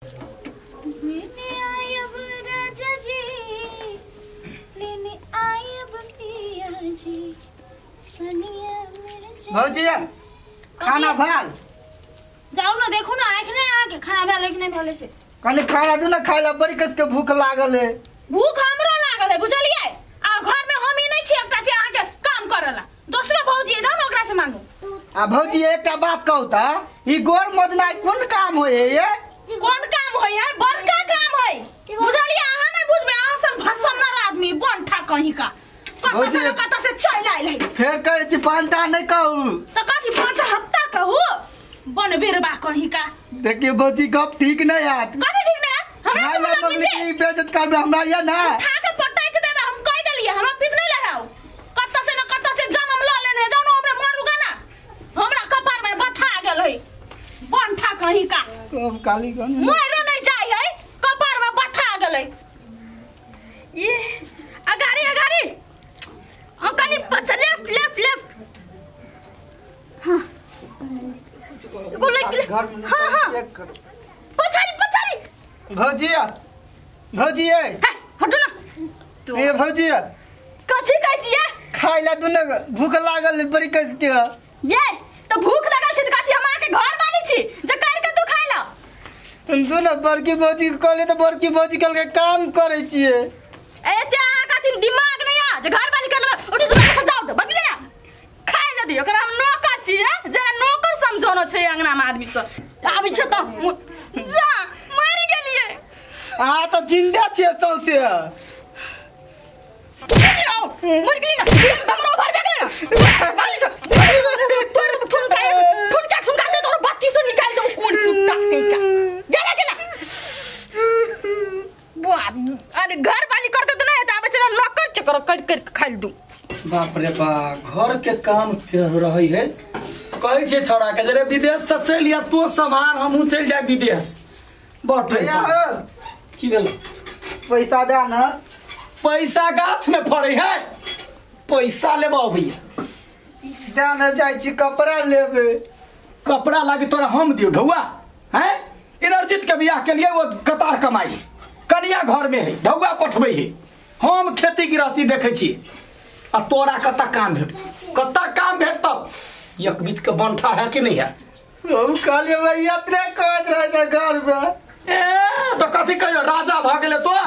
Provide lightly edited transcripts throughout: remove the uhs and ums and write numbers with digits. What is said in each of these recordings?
लेने आए अब राजा जी, लेने आए अब पिया जी, सनिया मिर्च। भौजी खाना भाल जाओ ना, देखो ना आँख नहीं आके खाना भाल लेके नहीं भाले से कल खाना दू ना खाए ला बड़ी कस के भूख लागल है। भूख हमरो लागल है बुझलिए। आ घर में हम ही नहीं छी एकटा से आके काम करला, दूसरा भौजी जाओ ना ओकरा से मांगो। आ भौजी एकटा बात कहू त ई गोर मोजना कोन काम होय ये? कौन काम होय है? बड़का काम है बुझलिए। आहा नहीं बुझबे, आहा सन भसमनार आदमी बनठा कहीं का कत से चल आइल है। फिर कहे छी पांटा नहीं कहू त कथि पांच हत्ता कहू बन बेरबा कहीं का। देखिए भौजी गप ठीक नहीं है। कथि ठीक नहीं है? हमरा खाए ला पब्लिक की बेइज्जत करबे हमरा या ना। उठा के पटक देबे, हम कह देलिए हमरा पिक नहीं लगाओ। कत से न कत से जन्म ल लेने जानो हमरे मरुगा ना। हमरा कपार में बथा गेल है बनठा कहीं का। तो काली गन मोरे नहीं जाय है, कपार में बथा गेल है। ये अगारी अगारी कनी लेफ्ट लेफ्ट लेफ्ट। हां को लग हां हां पछाड़ी पछाड़ी। भौजी भौजी हटो ना। ए भौजी कथि कहै छियै? खाए ला दू ना भूख लागल बड़ी कस के। ये तो भूख लगल छै त कथि हम आके घर वाली छी जे कर के तू खाए ला? दू ना बड़की भौजी कहले त बड़की भौजी कल के काम करे छिए। एते अहाँ कथि दिमाग नहीं आ जे घर वाली कर लेबे? उठी सुबह सजाओ दे बगले ना खाए ले दियो। ओकरा हम नौकर छी जे नौकर समझोनो छै अंगना में आदमी से। आबी छ त जा मर गेलिए। आ तो जिंदा छे सौसे मर गेली ना हमरो भर गेली ना। गाली से तोड़ ठुनका दे तोर बत्ती से निकाल दे कोन फुट्टा कहीं का। गेला गेला बुआ अरे घर वाली कर दे त नहीं त आबे चलो नौकर चकर कर खाइल दू। बाप रे बा घर के काम चल रही है। कहे छे छोड़ा के जरे विदेश से चल या तो सामान हमहू चल जाए विदेश। बटे की भेल? पैसा दे ना। पैसा गाछ में फड़े है, पैसा लेबो भैया। दे ना जाय छी कपड़ा लेबे। कपड़ा लागे तोरा हम दियो ढौआ हैं? इनरजीत के बियाह के लिए वो कतार कमाई कनिया घर में है, ढौआ पठबे है। हम खेती गृहस्थी देखे छी आ तोरा कता काम भेट कता काम भेटत? एक बीत के बनठा है कि नहीं है? हम कहलिए भैया इतने काज रह जा घर में। ए तो कथि कहियो राजा भ गेले तो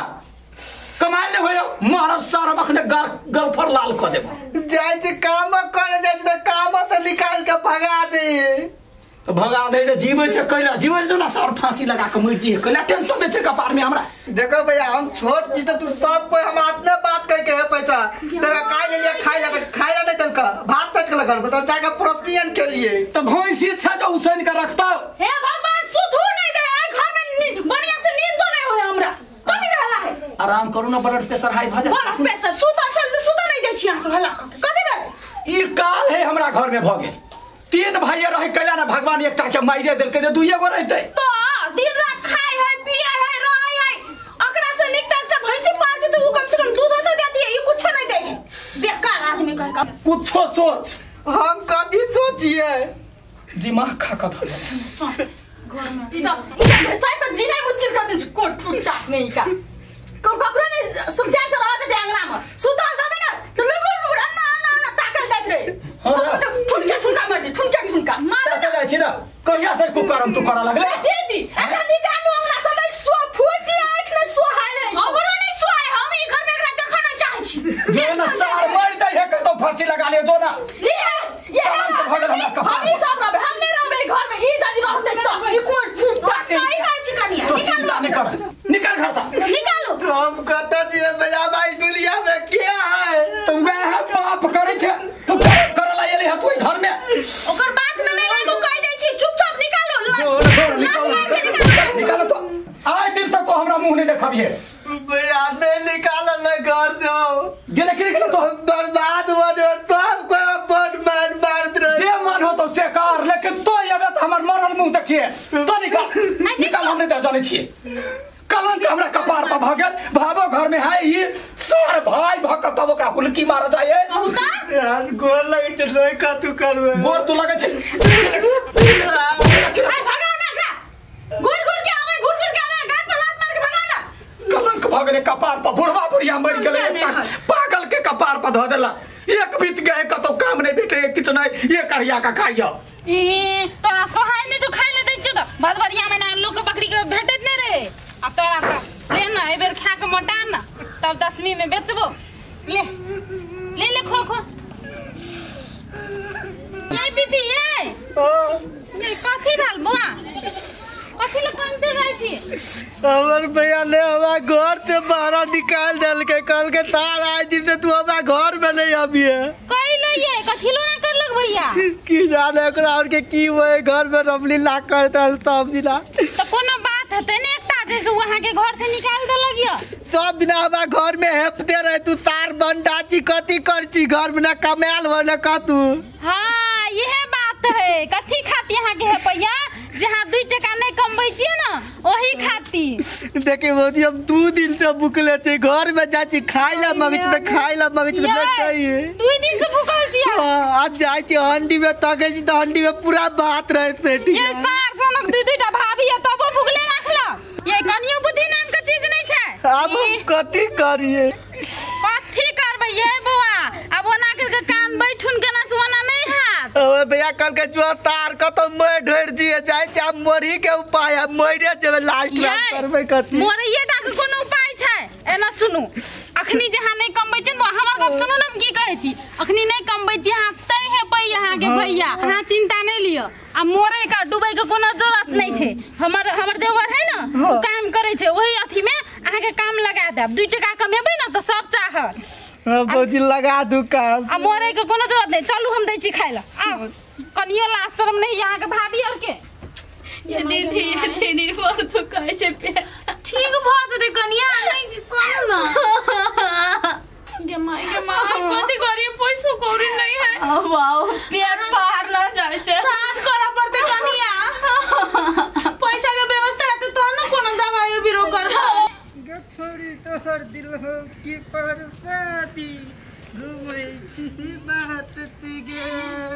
कमाई ले होयो मारब सारब अखने गलफर लाल क देबो। जाय छी काम करे जाय छी त काम से निकाल के भगा दे। तो भगा दे जे जीवे छे कैला जीवे जो ना सर फांसी लगा के मर जी कैला टेंशन दे छे कपार में हमरा। देखो भैया हम छोट छी त तू सब कोई हम आतने बात कह के पैसा तेरा काय ले लिया खाए नहीं तल का भात कट के लगा बता जाके प्रोटीन के लिए। तो भैंसी छे जो हुसैन का रखता। हे भगवान सुधू नहीं दे आई घर में बढ़िया से नींद तो नहीं होय हमरा। कथि भेला है? आराम करू ना ब्लड प्रेशर हाई भ जाए। ब्लड प्रेशर सुता नहीं दे छी यहां से भला। कथि भेल? ई काल है हमरा घर में भ गेल। तीन भाई रहे कैला ना भगवान एकटा के माइरे देल के जे दुइये गो रहते। तो दिन रात खाए है पिए है रहे है अकरा से निकटा एकटा भैंसी पालती तो वो कम से कम दूध तो देती है, ये कुछ नहीं देगी। बेकार आदमी कह का कुछो सोच। हम कथि सोचिए? दिमाग खा का धर घर में ई तो साइड पर जीना मुश्किल कर दे कोट फुट्टा नहीं का। को ककरो ने सुबह से रह दे अंगना में सुतल रहबे ना तो लुगुर ना ना ना ताकल दैत रे। ठुनका मार दे ठुनका मार के जाय छी ना कहिया से कुकरम तू करा लगले। दीदी एटा निकालू हमरा समय सो फुट आंख ने सोहाय है। हमरो नहीं सोए, हम ई घर में एकरा देखा नहीं चाहे छी। जो ना सार मर जाय है के तो फांसी लगा ले जो ना। ये हम ही सब रहबे, हम नहीं रहबे घर में। ई दादी रहते तो ई कोट फुट्टा सही बात छी कनिया। तो चिंता नहीं कर निकल घर से निकालो। हम कहता छी भैया भाई दुनिया में क्या है? तुम गए है पाप करे छे तू करला एले है तू घर में। ओकर बात में नहीं लागू कह दे छी चुपचाप निकालो। निकालो तो आज दिन से तो हमरा मुंह नहीं देखबिए। भैया नहीं निकाला ना घर दो गेले के निकल तो बर्बाद हो जाओ तो कोई मार दे। जे मन हो तो से कर लेकिन तो ये बात हमर मरल मुंह देखिए तो निकाल हमने तो जाने छिए। कलंक हमरा कपार पर भागल भाबो घर में है ये सार भाई भक तब का हुलकी मार जाए। यार गोर लगे छ रोय का तू करबे गोर तू लगे छ। भाई भगाओ ना एकरा। घुर घुर के आवे गेले कपार पर बुढ़वा बुढ़िया मर गेले पागल के कपार पर धो देला एक बीत गए कतो काम नहीं बेटे किछ नहीं ये करिया का खाइयो ई तोरा सोहाय ने जो खाइ ले दै छ त बहुत बढ़िया में ना लोग के बकरी के भेटत नहीं रे अब तोरा त ले ना ए बेर खा के मोटा ना तब 10वीं में बेचबो ले ले ले खो खो ये बीबी ये ले कथी डाल बुआ कथी ले पानी दे रही छी हमर भैया ने हमरा घर से बाहर निकाल देल के कल के तार आज दिन से तू हमरा घर में नहीं आबिए कई ले ये कथी लो ना कर लग भैया की जाने ओकरा और के की होए घर में रबली ला करत रहल सब दिना तो कोनो बात हते ने एकटा जैसे वहां के घर से निकाल दे लगियो सब दिन हमरा घर में हेपते रहे तू तार बंडा ची कथी करची घर में ना कमाल हो ना का तू हाँ यह बात है कथी खाती यहाँ के है पैया जहाँ 2 टका नहीं कमबै छियै ना वही खाती देखे भौजी हम 2 दिन से भूखले छी घर में जाची खाइ ला मंगै छी त खाइ ला मंगै छी त बेटै 2 दिन से भूखल छियै आज जाय छी हंडी में तकै छी त हंडी में पूरा भात रहे से ठीक ये सार सनक 2 टा भाभी है तबो भूखले राखला ये कनियो बुद्धि नाम के चीज नहीं छै अब हम कथी करिए कथी करबै ये बुआ अब ओना के कान बैठुन के ना सोना नहीं हाथ ओए भैया कल के जो तार कतो मैं ढेर जी जाय छी अब मरी के उपाय अब मरे जेबे लास्ट में करबै कथी मोरैये टा के कोनो उपाय छै एना सुनु अखनी जहाँ नहीं कमबै छै हमर गप सुनु न हम की कहै छी अखनी नहीं कमबै छी अहाँ तै है पै यहाँ के भैया अहाँ चिंता नहीं लियो आ मोरे का डूबै के कोनो जरूरत नहीं छै हमर देवर है ना वो काम करे छै वही अथी में अहाँ के काम लगा देब 2 टका कमेबै ना तो सब चाहत भौजी लगा दू काम आ मोरे के कोनो जरूरत नहीं चलू हम दै छी खाइ ला आउ कनियो ला शर्म नहीं यहाँ के भाभी और के ये दीदी मोर तो कहै छै पे ठीक भ जते कनिया नहीं कम ना के माई कथी करिए पैसो कौड़ी नहीं है वाओ पेट बाहर ना जाय छै साज करा पड़ते कनिया पैसा के व्यवस्था है तो न कोनो दवाई बीरो कर छोड़ी तोहर दिल हो की परसाती घूमै छी बाट गे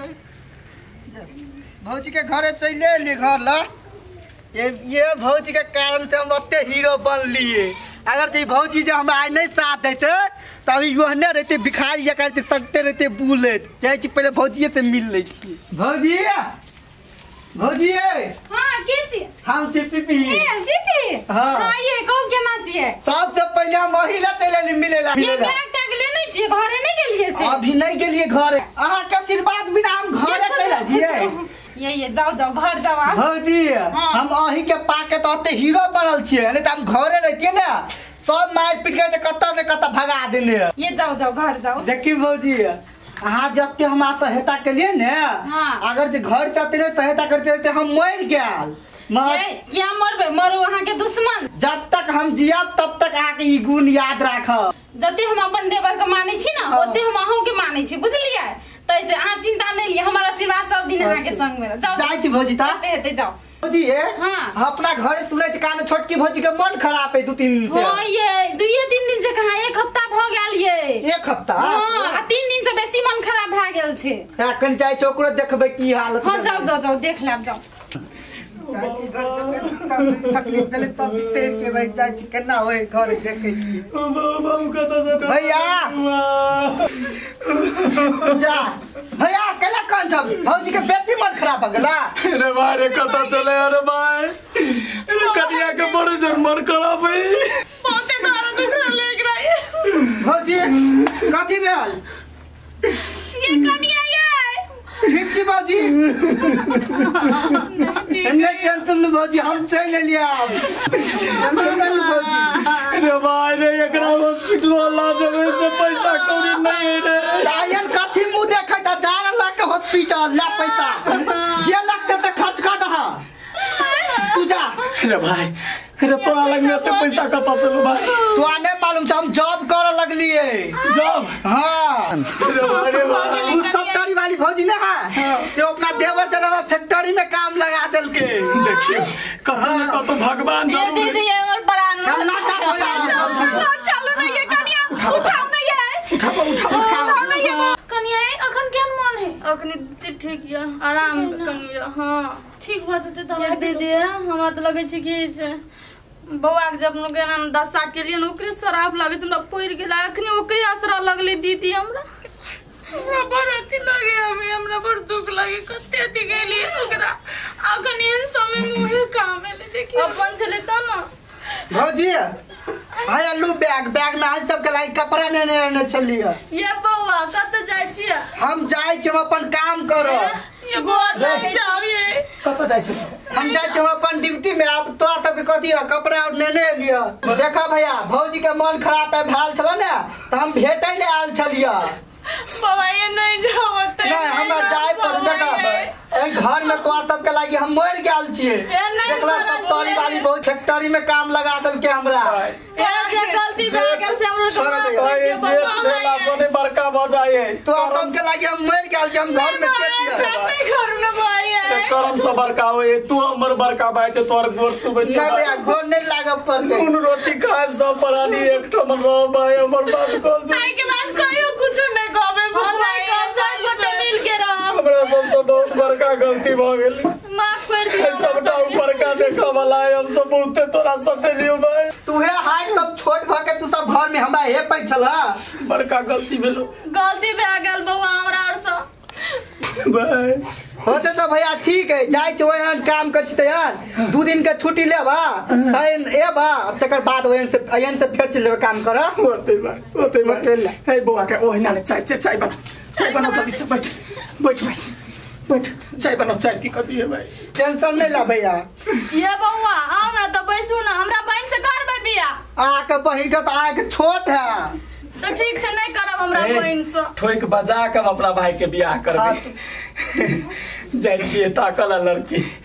भौजी के घरे चले ले घर ला ये भौजी के कारण से हम ओते हीरो बनलिए अगर जे भौजी जे हमरा आज नहीं साथ देते तभी योहने रहते भिखारी या करते सकते रहते बुलेट चाहे छी पहले भौजी से मिल ले छी भौजी भौजी हां के छी हम पीपी ए पीपी हां ये कहू केना छिए सबसे पहले महिला चले मिलेला ये बैग टैग लेने छी घरे नहीं गेलिए से अभी नहीं गेलिए घर अहाँ के आशीर्वाद बिना हम घरे चला जिए ये जाओ घर जाओ आप भौजी हम अही के पाके तो ओते हीरो बनल छिए नहीं त हम घरे रहतिए ना सब मार पीट के कत्ता से कत्ता भगा देने ये जाओ घर जाओ देखी भौजी अहाँ जते हम सहायता के लिए ने अगर जे घर जाते ने सहायता करते रहते हम मर गेल क्या मरबे मरो वहाँ के दुश्मन जब तक हम जियब तब तक अहाँ के ई गुण याद राखब जते हम अपन देवर के मानै छी ना ओते हम अहू के मानै छी बुझलिए तैसे अहाँ चिंता नहीं लिए हमारा आशीर्वाद सब दिन अहाँ के संग में जाओ जाय छी भौजी ता हेते जाओ भौजी अपना घरे सुनै छी कान छोटकी भौजी के मन खराब है 2-3 दिन से हां ये 2-3 दिन से कहां 1 हफ्ता भ गेल ये 1 हफ्ता हां आ 3 दिन से बेसी मन खराब भ गेल छै कन जाय छी ओकरो देखबै की हालत हां जाओ देख लेब जाओ तकलीफ भेले तब तेल के भाई जाय छी केना होय घर देखै छी भैया जा भैया केला कान छ भौजी के बेटी मन खराब भ गेला अरे भाई रे कता चले अरे भाई अरे कटिया के बड़े जन मन खराब है बहुते दर्द दुख लग रहा है भौजी कथी भेल ये कनिया ये ठीक छी भौजी नहीं टेंशन लो भौजी हम चल लिया भौजी अरे भाई रे एकरा हॉस्पिटल ला जबे से पैसा कौड़ी नहीं रे आयन कथी मुंह देखै त जान ला के हॉस्पिटल ला पैसा जे लगते त खर्च कर दहा तू जा अरे भाई अरे तोरा लग में तो पैसा कता से भाई तो आने मालूम छ हम जॉब कर लगलिए जॉब हां अरे भाई उस फैक्ट्री वाली भौजी ना है तो अपना देवर जरा फैक्ट्री में काम लगा देल के देखियो कतो भगवान ये दीदी और परान ना जा भैया चलो ना ये कनिया उठाओ ना ये उठाओ ना ये कनिया अखन केन मन है अखनी ठीक या आराम कनिया हां ठीक भ जते ये दीदी हमरा त लगे छै कि बौआ के जब लोग ना 10 साल के लिए ओकरे शराब लगे हमरा पड़ गेला अखनी ओकरे आसरा लगले दीदी हमरा बड़ अथी लगे हमरा बड़ दुख लगे कते अथी गेली ओकरा अखनी समय मुहे काम है देखिए अपन से लेता ना भौजी हाय आलू बैग में आज सबके लाइक कपड़ा ने चलिए ये बौआ कत जाय छियै हम जाय छी हम अपन काम करो ये बहुत लग जाइए कत जाय छी हम जाय छी हम अपन ड्यूटी में अब तोरा सबके कथी कपड़ा और ने लिया देखा भैया भौजी के मन खराब है भाल छलो ना तो हम भेटै ले आल छलिए बाबा ये नहीं जावत नहीं हमरा जाय पर देखा ए घर में तोरा सबके लागी हम मर गेल छियै देखला फैक्ट्री वाली बहुत फैक्ट्री में काम लगा देल के हमरा ये गलती भए गेल से भेला सोने बड़का भ जाए तो सबके लागी हम मर गेल छी हम घर में के छियै घर में भाई है करम से बड़का होए तू हमर बड़का भाई छै तोर गोर सुबह नहीं भैया गोर नहीं लागब पड़ते उन रोटी खाए सब परानी एक ठमन रह भाई हमर बात कल जो आई के बाद कहियो कुछ नहीं कहबे नहीं कब सब गोटे मिल के रह हमरा सबसे बहुत बड़का गलती भ गेल माफ कर दियो सबटा ऊपर का देखा वाला है हम सब बोलते तोरा सब लियो भाई तू है हाथ सब छोट भ के तू सब घर में हमरा हे पै छला बड़का गलती भेलो गलती भए गेल बौआ हमरा और से भाई होते तो भैया ठीक है जाय छी ओहन काम कर छी यार 2 दिन के छुट्टी लेबा तैन एबा तकर बाद ओहन से फिर चल लेबा काम कर होते भाई हे बुआ के ओहिना ने चाय बना जल्दी से बैठ भाई चाय बना चाय पी कथी है भाई टेंशन नहीं ला भैया ये बौआ आओ ना तो बैसू ना हमरा बहन से करबै बियाह आ के बहिन के तो आ के छोट है तो ठीक छै नहीं करब हमरा बहन से ठोक बजा के हम अपना भाई के बियाह करबै जाय छियै ताकल लड़की